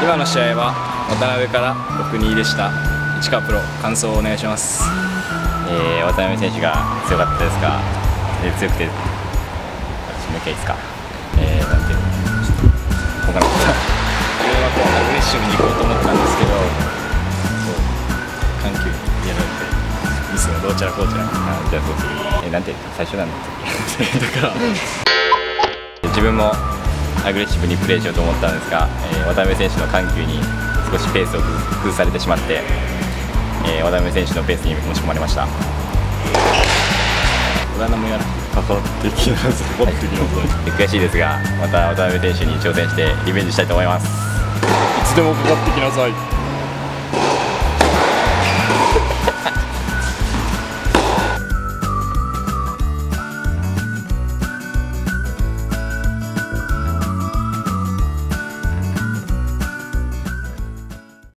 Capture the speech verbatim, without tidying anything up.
今の試合は渡辺からろくたいにでした。市川プロ、感想をお願いします。 えー、渡辺選手が強かったですが、えー、強くて、私もう一回いいですか、えー、なんていうの、他のこと自分はこうアグレッシブに行こうと思ったんですけど、緩急にやられて、ミスがどうちゃらこうちゃら。 あじゃあそうする。えー、なんていうの、最初なんだっだから自分もアグレッシブにプレーしようと思ったんですが、えー、渡辺選手の緩急に少しペースを崩されてしまって、えー、渡辺選手のペースに持ち込まれました。 俺はもや関わってきなさい、 悔しいですが、また渡辺選手に挑戦してリベンジしたいと思います。 いつでもかかってきなさい。